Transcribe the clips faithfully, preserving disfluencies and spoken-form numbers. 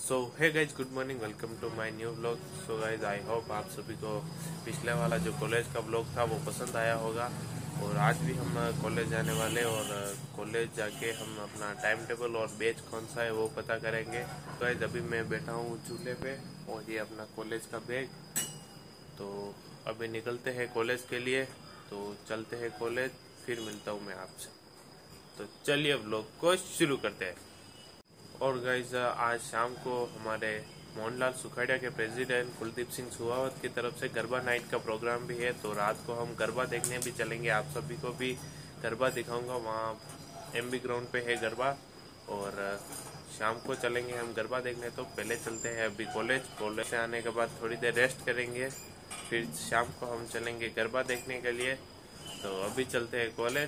So hey guys, good morning, welcome to my new vlog. So guys, I hope आप सभी को पिछले वाला जो कॉलेज का व्लॉग था वो पसंद आया होगा। और आज भी हम कॉलेज जाने वाले और कॉलेज जाके हम अपना टाइम टेबल और बैच कौन सा है वो पता करेंगे। तो गाइज, अभी मैं बैठा हूँ चूल्हे पे और ये अपना कॉलेज का बैग। तो अभी निकलते हैं कॉलेज के लिए, तो चलते हैं कॉलेज, फिर मिलता हूँ मैं आपसे। तो चलिए व्लॉग को शुरू करते हैं। और गाइज, आज शाम को हमारे मोहनलाल सुखाड़िया के प्रेसिडेंट कुलदीप सिंह सुहावत की तरफ से गरबा नाइट का प्रोग्राम भी है। तो रात को हम गरबा देखने भी चलेंगे, आप सभी को भी गरबा दिखाऊंगा। वहाँ एमबी ग्राउंड पे है गरबा और शाम को चलेंगे हम गरबा देखने। तो पहले चलते हैं अभी कॉलेज। कॉलेज से आने के बाद थोड़ी देर रेस्ट करेंगे, फिर शाम को हम चलेंगे गरबा देखने के लिए। तो अभी चलते हैं कॉलेज।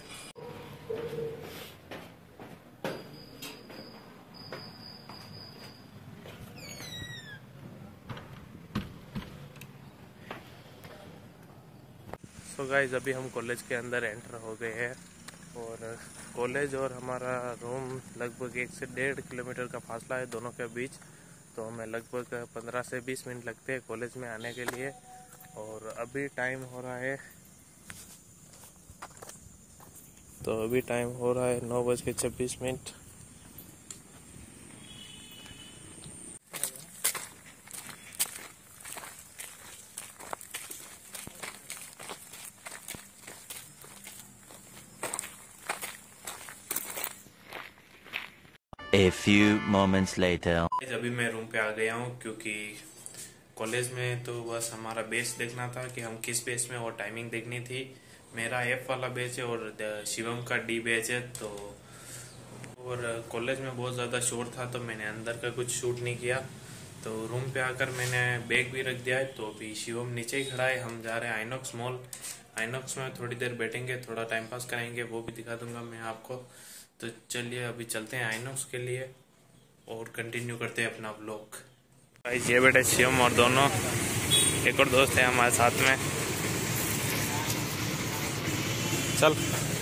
सो गाइज, अभी हम कॉलेज के अंदर एंटर हो गए हैं और कॉलेज और हमारा रूम लगभग एक से डेढ़ किलोमीटर का फासला है दोनों के बीच। तो हमें लगभग पंद्रह से बीस मिनट लगते हैं कॉलेज में आने के लिए। और अभी टाइम हो रहा है तो अभी टाइम हो रहा है नौ बज के छब्बीस minute. A few moments later. अभी मैं रूम पे आ गया हूँ क्योंकि कॉलेज में तो बस हमारा बेच देखना था कि हम किस बेच में, और टाइमिंग देखनी थी। मेरा एफ वाला बेच है और शिवम का डी बेच है। तो और कॉलेज में बहुत ज़्यादा शोर था तो मैंने अंदर का कुछ शूट नहीं किया। तो रूम पे आकर मैंने बैग भी रख दिया है। तो अभी शिवम नीचे ही खड़ा है, हम जा रहे हैं आइनॉक्स मॉल। आइनॉक्स में थोड़ी देर बैठेंगे, थोड़ा टाइम पास करेंगे, वो भी दिखा दूंगा मैं आपको। तो चलिए अभी चलते हैं आइनॉक्स के लिए और कंटिन्यू करते हैं अपना व्लॉग। भाई ये बेटे शिवम और दोनों एक और दोस्त है हमारे साथ में। चल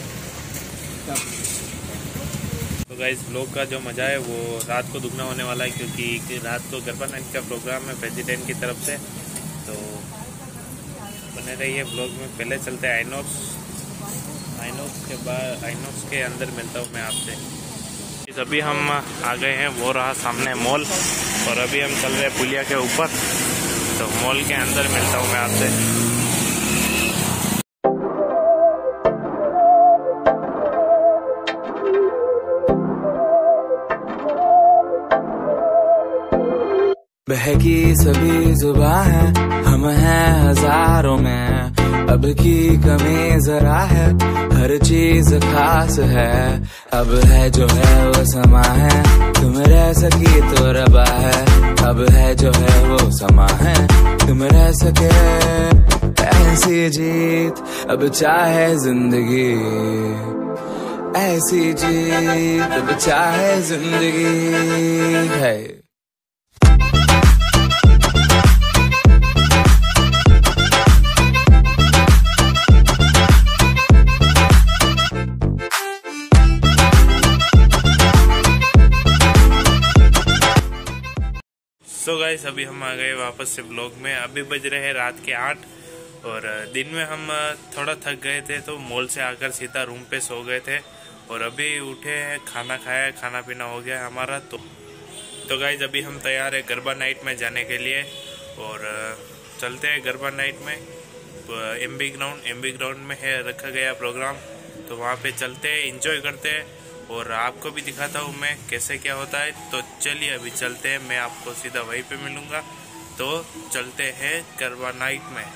तो गाइस, व्लॉग का जो मजा है वो रात को दुगना होने वाला है क्योंकि रात को गरबा नाइट का प्रोग्राम है प्रेसिडेंट की तरफ से। तो बने रहिए व्लॉग में। पहले चलते हैं आइनॉक्स। आइनॉक्स के बाद आइनॉक्स के अंदर मिलता हूँ मैं आपसे। अभी हम आ गए हैं, वो रहा सामने मॉल, और अभी हम चल रहे हैं पुलिया के ऊपर। तो मॉल के अंदर मिलता हूँ मैं आपसे। बहकी सभी जुबां है, हम हैं हजारों में, अब की कमी जरा है, हर चीज खास है। अब है जो है वो समा है, तुम रह सकी तो रबा है। अब है जो है वो समा है, तुम रह सके ऐसी जीत। अब चाहे जिंदगी ऐसी जीत, अब चाहे जिंदगी है। सो गाइस, अभी हम आ गए वापस से ब्लॉग में। अभी बज रहे हैं रात के आठ और दिन में हम थोड़ा थक गए थे तो मॉल से आकर सीधा रूम पे सो गए थे। और अभी उठे हैं, खाना खाया, खाना पीना हो गया हमारा। तो तो गाइस, अभी हम तैयार है गरबा नाइट में जाने के लिए और चलते हैं गरबा नाइट में। एमबी ग्राउंड एमबी ग्राउंड में है रखा गया प्रोग्राम, तो वहाँ पे चलते हैं, इंजॉय करते हैं और आपको भी दिखाता हूँ मैं कैसे क्या होता है। तो चलिए अभी चलते हैं, मैं आपको सीधा वहीं पे मिलूंगा। तो चलते हैं गरबा नाइट में।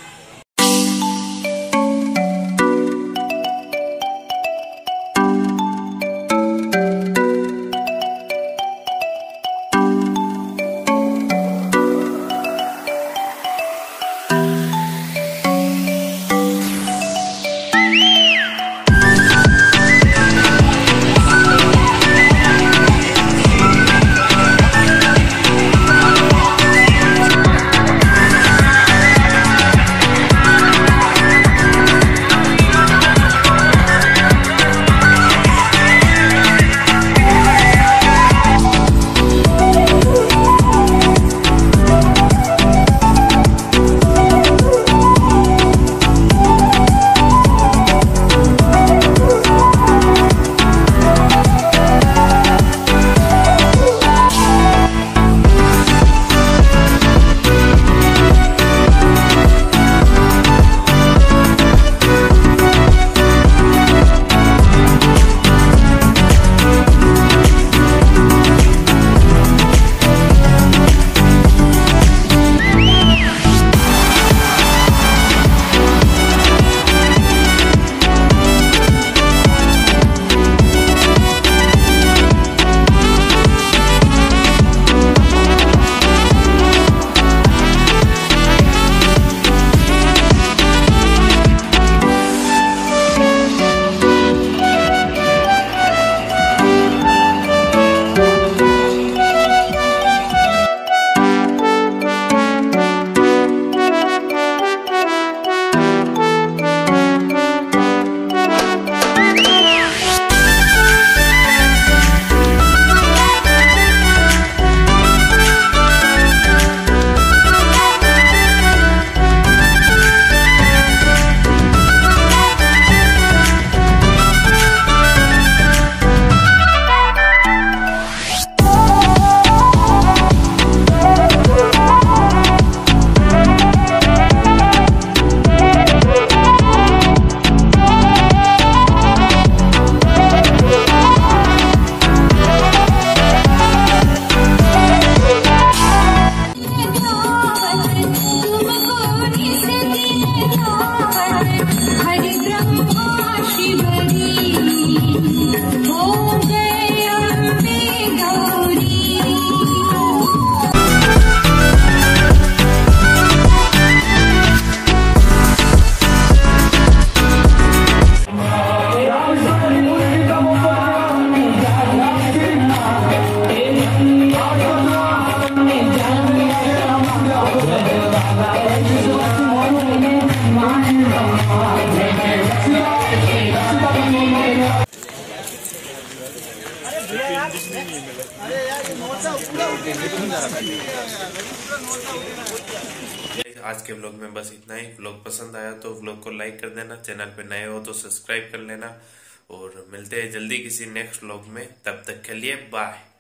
आज के व्लॉग में बस इतना ही। व्लॉग पसंद आया तो व्लॉग को लाइक कर देना, चैनल पे नए हो तो सब्सक्राइब कर लेना और मिलते हैं जल्दी किसी नेक्स्ट व्लॉग में। तब तक के लिए बाय।